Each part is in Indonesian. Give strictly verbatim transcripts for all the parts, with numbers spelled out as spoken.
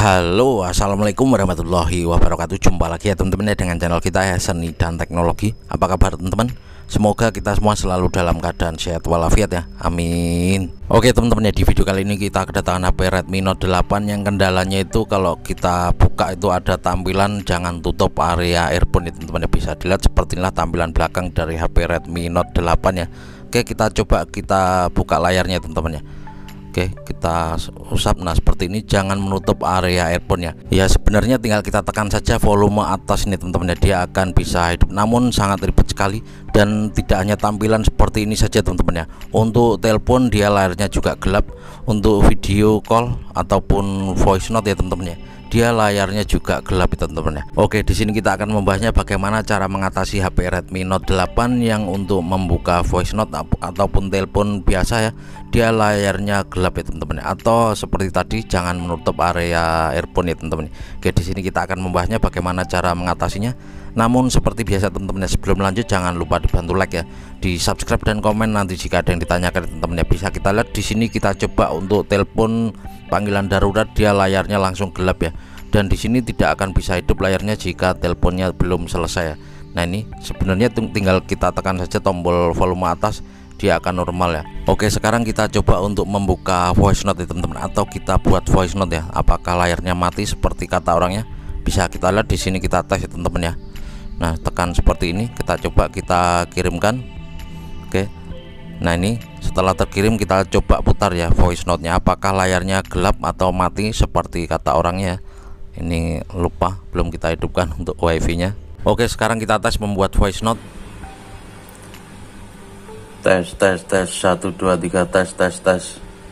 Halo, assalamualaikum warahmatullahi wabarakatuh. Jumpa lagi ya teman-teman ya dengan channel kita ya, Seni dan Teknologi. Apa kabar teman-teman? Semoga kita semua selalu dalam keadaan sehat walafiat ya, amin. Oke teman-teman ya, di video kali ini kita kedatangan H P Redmi Note delapan yang kendalanya itu kalau kita buka itu ada tampilan jangan tutup area earphone ya teman-teman ya. Bisa dilihat seperti inilah tampilan belakang dari H P Redmi Note delapan ya. Oke, kita coba kita buka layarnya teman-teman ya. Oke, kita usap. Nah seperti ini, jangan menutup area earphone ya. Ya sebenarnya tinggal kita tekan saja volume atas ini teman-teman ya, dia akan bisa hidup. Namun sangat ribet sekali dan tidak hanya tampilan seperti ini saja teman-teman ya. Untuk telepon dia layarnya juga gelap. Untuk video call ataupun voice note ya teman-teman ya, dia layarnya juga gelap ya teman-teman ya. Oke, di sini kita akan membahasnya bagaimana cara mengatasi H P Redmi Note delapan yang untuk membuka voice note ataupun telepon biasa ya, dia layarnya gelap ya teman-teman ya. Atau seperti tadi jangan menutup area earphone ya teman-teman. Oke, di sini kita akan membahasnya bagaimana cara mengatasinya. Namun seperti biasa teman-teman ya, sebelum lanjut jangan lupa dibantu like ya, di subscribe dan komen nanti jika ada yang ditanyakan teman-teman ya. Bisa kita lihat di sini, kita coba untuk telepon panggilan darurat dia layarnya langsung gelap ya. Dan di sini tidak akan bisa hidup layarnya jika teleponnya belum selesai ya. Nah ini sebenarnya tinggal kita tekan saja tombol volume atas, dia akan normal ya. Oke, sekarang kita coba untuk membuka voice note ya teman-teman, atau kita buat voice note ya. Apakah layarnya mati seperti kata orangnya? Bisa kita lihat di sini, kita tes ya teman-teman ya. Nah tekan seperti ini, kita coba kita kirimkan. Oke, nah ini setelah terkirim kita coba putar ya voice note-nya, apakah layarnya gelap atau mati seperti kata orangnya. Ini lupa, belum kita hidupkan untuk wifi nya. Oke, sekarang kita tes membuat voice note. Tes tes tes satu dua tiga tes tes tes.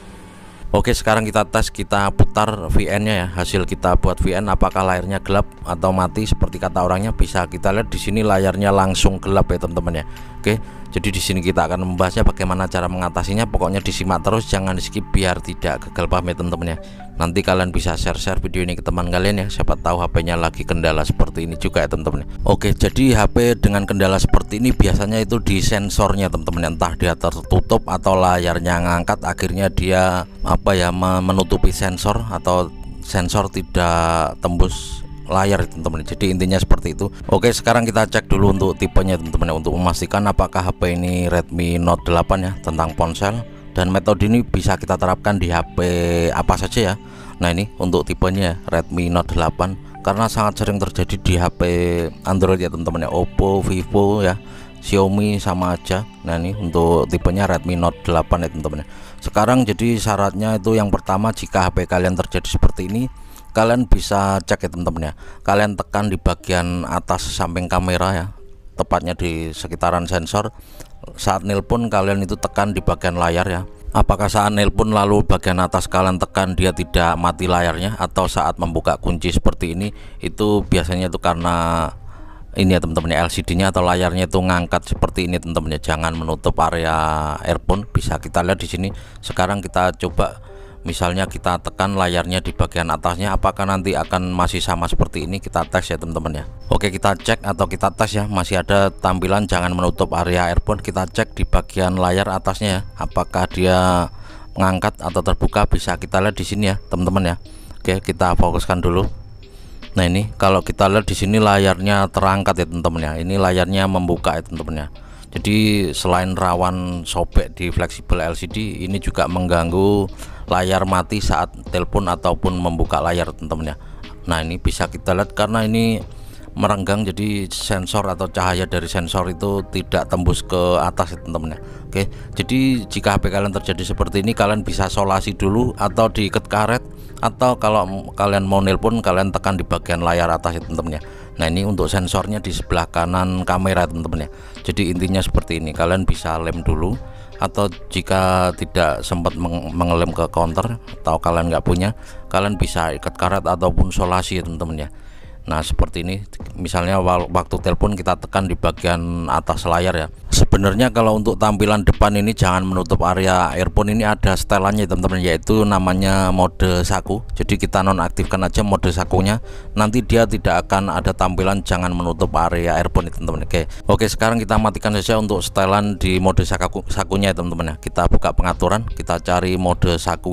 Oke, sekarang kita tes, kita putar V N nya ya, hasil kita buat V N apakah layarnya gelap atau mati seperti kata orangnya. Bisa kita lihat di sini layarnya langsung gelap ya teman-teman ya. Oke, jadi di sini kita akan membahasnya bagaimana cara mengatasinya. Pokoknya disimak terus, jangan di skip biar tidak gagal paham ya teman-teman ya. Nanti kalian bisa share-share video ini ke teman kalian ya, siapa tahu H P-nya lagi kendala seperti ini juga ya teman-teman. Oke, jadi H P dengan kendala seperti ini biasanya itu di sensornya teman-teman, entah dia tertutup atau layarnya ngangkat, akhirnya dia apa ya menutupi sensor atau sensor tidak tembus layar teman-teman. Jadi intinya seperti itu. Oke, sekarang kita cek dulu untuk tipenya teman-teman untuk memastikan apakah H P ini Redmi Note delapan ya, tentang ponsel. Dan metode ini bisa kita terapkan di H P apa saja ya. Nah ini untuk tipenya Redmi Note delapan, karena sangat sering terjadi di H P Android ya teman-teman ya, Oppo, Vivo ya, Xiaomi sama aja. Nah ini untuk tipenya Redmi Note delapan ya teman-teman. Sekarang jadi syaratnya itu yang pertama, jika H P kalian terjadi seperti ini, kalian bisa cek ya teman-teman ya. Kalian tekan di bagian atas samping kamera ya, tepatnya di sekitaran sensor. Saat nelpon kalian itu tekan di bagian layar ya. Apakah saat nelpon lalu bagian atas kalian tekan dia tidak mati layarnya, atau saat membuka kunci seperti ini, itu biasanya itu karena ini ya teman-teman ya, L C D-nya atau layarnya itu ngangkat seperti ini teman-teman ya. Jangan menutup area earphone. Bisa kita lihat di sini. Sekarang kita coba, misalnya kita tekan layarnya di bagian atasnya, apakah nanti akan masih sama seperti ini. Kita tes ya teman-teman ya. Oke, kita cek atau kita tes ya, masih ada tampilan jangan menutup area earphone. Kita cek di bagian layar atasnya ya, apakah dia mengangkat atau terbuka. Bisa kita lihat di sini ya teman-teman ya. Oke, kita fokuskan dulu. Nah ini kalau kita lihat di sini layarnya terangkat ya teman-teman ya. Ini layarnya membuka ya teman-teman ya. Jadi selain rawan sobek di fleksibel L C D, ini juga mengganggu layar mati saat telepon ataupun membuka layar teman-teman ya. Nah ini bisa kita lihat karena ini merenggang, jadi sensor atau cahaya dari sensor itu tidak tembus ke atas ya teman-teman ya. Oke, jadi jika H P kalian terjadi seperti ini, kalian bisa solasi dulu atau diikat karet, atau kalau kalian mau nelpon kalian tekan di bagian layar atas ya teman-teman ya. Nah ini untuk sensornya di sebelah kanan kamera teman-teman ya. Jadi intinya seperti ini, kalian bisa lem dulu, atau jika tidak sempat meng mengelem ke counter atau kalian nggak punya, kalian bisa ikat karet ataupun solasi ya teman-teman ya. Nah seperti ini, misalnya waktu telepon kita tekan di bagian atas layar ya. Sebenarnya kalau untuk tampilan depan ini jangan menutup area earphone, ini ada setelannya teman-teman, yaitu namanya mode saku. Jadi kita nonaktifkan aja mode sakunya, nanti dia tidak akan ada tampilan jangan menutup area earphone teman-teman. Oke, oke sekarang kita matikan saja untuk setelan di mode saku sakunya teman-teman ya. Kita buka pengaturan, kita cari mode saku ya.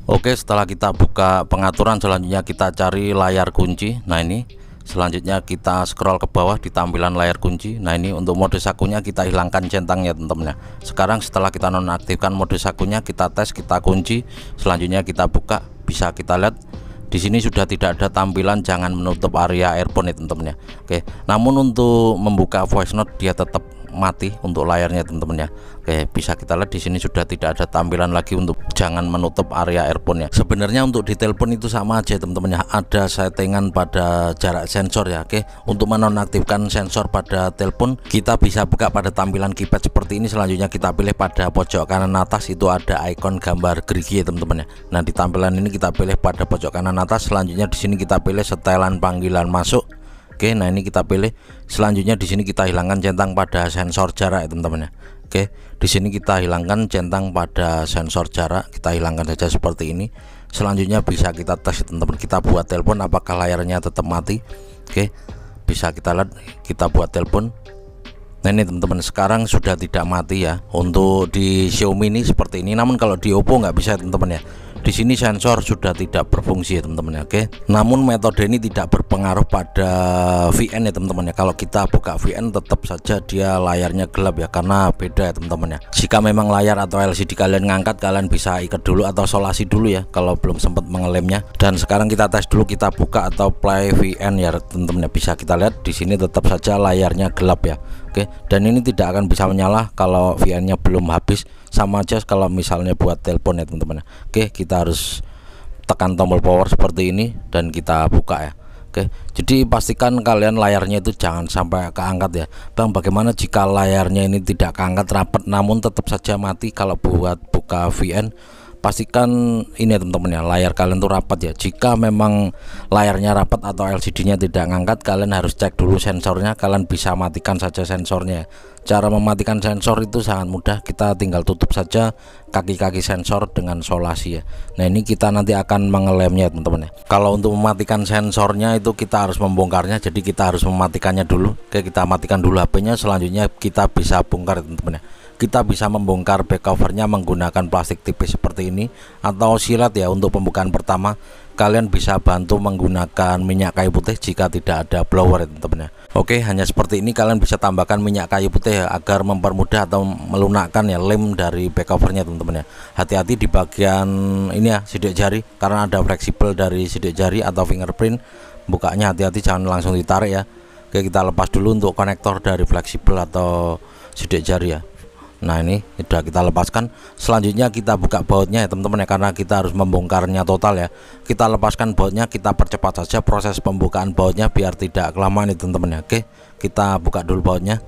Oke, setelah kita buka pengaturan, selanjutnya kita cari layar kunci. Nah ini selanjutnya kita scroll ke bawah di tampilan layar kunci. Nah ini untuk mode sakunya kita hilangkan centangnya teman-teman ya. Sekarang setelah kita nonaktifkan mode sakunya, kita tes, kita kunci, selanjutnya kita buka. Bisa kita lihat di sini sudah tidak ada tampilan jangan menutup area earphone ya teman-teman ya. Oke, namun untuk membuka voice note dia tetap mati untuk layarnya teman-teman ya. Oke, bisa kita lihat di sini sudah tidak ada tampilan lagi untuk jangan menutup area earphone ya. Sebenarnya untuk di telepon itu sama aja teman-teman ya, ada settingan pada jarak sensor ya. Oke, untuk menonaktifkan sensor pada telepon kita bisa buka pada tampilan keypad seperti ini. Selanjutnya kita pilih pada pojok kanan atas itu ada ikon gambar gerigi ya teman-teman ya. Nah di tampilan ini kita pilih pada pojok kanan atas. Selanjutnya di sini kita pilih setelan panggilan masuk. Oke, nah ini kita pilih. Selanjutnya di sini kita hilangkan centang pada sensor jarak ya teman-teman ya. Oke, di sini kita hilangkan centang pada sensor jarak, kita hilangkan saja seperti ini. Selanjutnya bisa kita tes teman-teman, kita buat telepon apakah layarnya tetap mati. Oke, bisa kita lihat, kita buat telepon. Nah ini teman-teman sekarang sudah tidak mati ya. Untuk di Xiaomi ini seperti ini, namun kalau di Oppo nggak bisa teman-teman ya. Di sini sensor sudah tidak berfungsi ya teman-teman ya. Oke, namun metode ini tidak berpengaruh pada V N ya teman-teman ya. Kalau kita buka V N tetap saja dia layarnya gelap ya, karena beda ya teman-teman ya. Jika memang layar atau L C D kalian ngangkat, kalian bisa ikat dulu atau solasi dulu ya kalau belum sempat mengelemnya. Dan sekarang kita tes dulu, kita buka atau play V N ya teman-teman ya. Bisa kita lihat di sini tetap saja layarnya gelap ya. Oke, dan ini tidak akan bisa menyala kalau V N-nya belum habis. Sama aja kalau misalnya buat telepon ya teman-teman. Oke, kita harus tekan tombol power seperti ini dan kita buka ya. Oke, jadi pastikan kalian layarnya itu jangan sampai keangkat ya Bang. Bagaimana jika layarnya ini tidak keangkat rapat namun tetap saja mati kalau buat buka V N? Pastikan ini ya teman-teman ya, layar kalian tuh rapat ya. Jika memang layarnya rapat atau L C D-nya tidak ngangkat, kalian harus cek dulu sensornya. Kalian bisa matikan saja sensornya. Cara mematikan sensor itu sangat mudah, kita tinggal tutup saja kaki-kaki sensor dengan solasi ya. Nah ini kita nanti akan mengelemnya teman-teman ya. Kalau untuk mematikan sensornya itu kita harus membongkarnya, jadi kita harus mematikannya dulu. Oke, kita matikan dulu H P-nya, selanjutnya kita bisa bongkar teman-teman ya. Kita bisa membongkar back covernya menggunakan plastik tipis seperti ini atau silet ya. Untuk pembukaan pertama kalian bisa bantu menggunakan minyak kayu putih jika tidak ada blower ya teman-teman ya. Oke, hanya seperti ini kalian bisa tambahkan minyak kayu putih ya, agar mempermudah atau melunakkan ya lem dari back covernya teman-teman ya. Hati-hati di bagian ini ya, sidik jari, karena ada fleksibel dari sidik jari atau fingerprint. Bukanya hati-hati, jangan langsung ditarik ya. Oke, kita lepas dulu untuk konektor dari fleksibel atau sidik jari ya. Nah ini sudah kita lepaskan. Selanjutnya kita buka bautnya ya teman-teman ya, karena kita harus membongkarnya total ya. Kita lepaskan bautnya, kita percepat saja proses pembukaan bautnya biar tidak kelamaan ya teman-teman ya. Oke, kita buka dulu bautnya.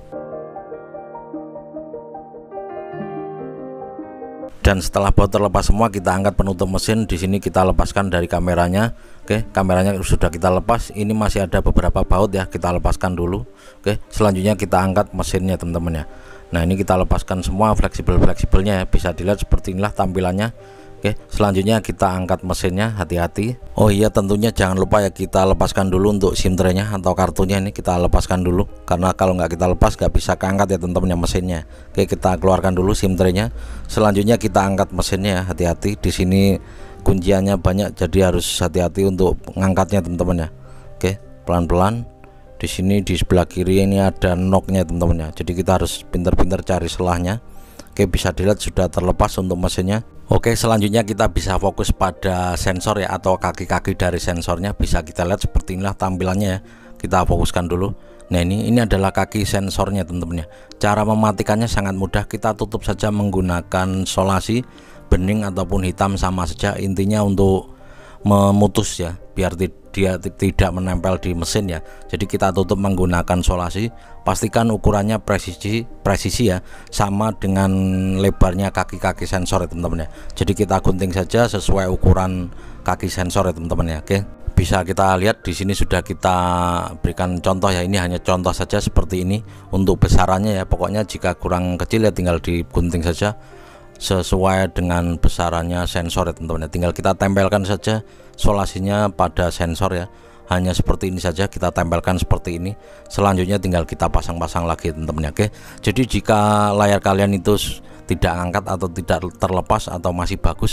Dan setelah baut terlepas semua, kita angkat penutup mesin. Di sini kita lepaskan dari kameranya. Oke, kameranya sudah kita lepas. Ini masih ada beberapa baut ya, kita lepaskan dulu. Oke, selanjutnya kita angkat mesinnya teman-teman ya. Nah ini kita lepaskan semua fleksibel-fleksibelnya ya, bisa dilihat seperti inilah tampilannya. Oke, selanjutnya kita angkat mesinnya, hati-hati. Oh iya, tentunya jangan lupa ya kita lepaskan dulu untuk SIM tray-nya atau kartunya. Ini kita lepaskan dulu, karena kalau nggak kita lepas nggak bisa keangkat ya teman-teman ya mesinnya. Oke, kita keluarkan dulu SIM tray-nya. Selanjutnya kita angkat mesinnya ya, hati-hati. Di sini kunciannya banyak, jadi harus hati-hati untuk mengangkatnya teman-teman ya. Oke, pelan-pelan. Di sini di sebelah kiri ini ada knocknya teman-teman ya, jadi kita harus pintar-pintar cari selahnya. Oke, bisa dilihat sudah terlepas untuk mesinnya. Oke, selanjutnya kita bisa fokus pada sensor ya, atau kaki-kaki dari sensornya. Bisa kita lihat seperti inilah tampilannya ya. Kita fokuskan dulu. Nah ini ini adalah kaki sensornya teman-teman ya. Cara mematikannya sangat mudah, kita tutup saja menggunakan solasi, bening ataupun hitam sama saja. Intinya untuk memutus ya, biar dia tidak menempel di mesin ya. Jadi kita tutup menggunakan solasi. Pastikan ukurannya presisi presisi ya, sama dengan lebarnya kaki-kaki sensor ya teman-teman ya. Jadi kita gunting saja sesuai ukuran kaki sensor ya teman-teman ya. Oke, bisa kita lihat di sini sudah kita berikan contoh ya. Ini hanya contoh saja seperti ini untuk besarannya ya. Pokoknya jika kurang kecil ya tinggal digunting saja sesuai dengan besarannya sensor ya teman-teman ya. Tinggal kita tempelkan saja solasinya pada sensor ya, hanya seperti ini saja kita tempelkan seperti ini. Selanjutnya tinggal kita pasang-pasang lagi teman-teman ya. Oke, jadi jika layar kalian itu tidak angkat atau tidak terlepas atau masih bagus,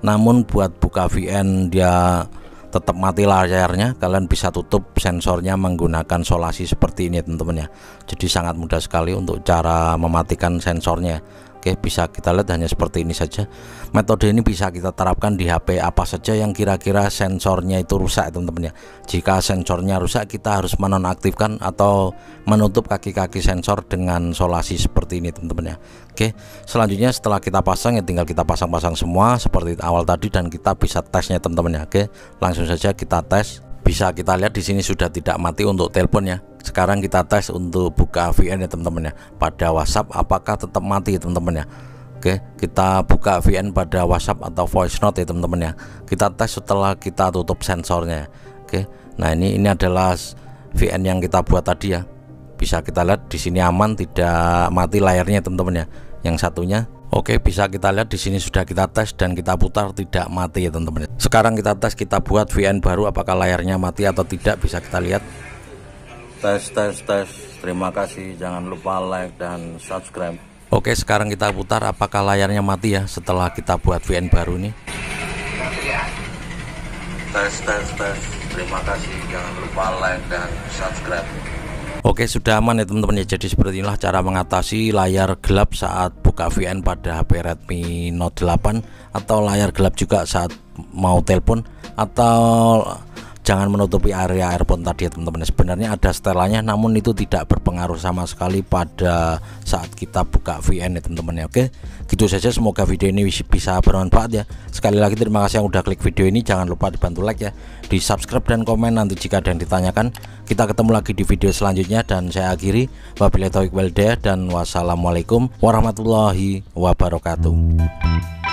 namun buat buka V N dia tetap mati layarnya, kalian bisa tutup sensornya menggunakan solasi seperti ini teman-teman ya. Jadi sangat mudah sekali untuk cara mematikan sensornya. Oke, bisa kita lihat hanya seperti ini saja. Metode ini bisa kita terapkan di H P apa saja yang kira-kira sensornya itu rusak teman-teman ya. Jika sensornya rusak, kita harus menonaktifkan atau menutup kaki-kaki sensor dengan solasi seperti ini teman-teman ya. Oke, selanjutnya setelah kita pasang ya tinggal kita pasang-pasang semua seperti awal tadi dan kita bisa tesnya teman-teman ya. Oke, langsung saja kita tes. Bisa kita lihat di sini sudah tidak mati untuk telepon ya. Sekarang kita tes untuk buka V N ya teman-teman ya. Pada WhatsApp apakah tetap mati ya teman-teman ya. Oke, kita buka V N pada WhatsApp atau voice note ya teman-teman ya. Kita tes setelah kita tutup sensornya. Oke, nah ini ini adalah V N yang kita buat tadi ya. Bisa kita lihat di sini aman, tidak mati layarnya teman-teman ya. Yang satunya oke, bisa kita lihat di sini sudah kita tes dan kita putar tidak mati ya teman-teman. Sekarang kita tes, kita buat V N baru apakah layarnya mati atau tidak, bisa kita lihat. Tes tes tes. Terima kasih, jangan lupa like dan subscribe. Oke, sekarang kita putar apakah layarnya mati ya setelah kita buat V N baru ini. Tes tes tes. Terima kasih, jangan lupa like dan subscribe. Oke, sudah aman ya teman-teman ya. Jadi seperti inilah cara mengatasi layar gelap saat buka V N pada H P Redmi Note delapan, atau layar gelap juga saat mau telepon, atau jangan menutupi area earphone tadi ya teman-teman. Sebenarnya ada setelannya, namun itu tidak berpengaruh sama sekali pada saat kita buka V N ya teman-teman ya. Oke, gitu saja, semoga video ini bisa bermanfaat ya. Sekali lagi terima kasih yang udah klik video ini, jangan lupa dibantu like ya, di subscribe dan komen nanti jika ada yang ditanyakan. Kita ketemu lagi di video selanjutnya dan saya akhiri, wabillahi taufiq wal hidayah dan wassalamualaikum warahmatullahi wabarakatuh.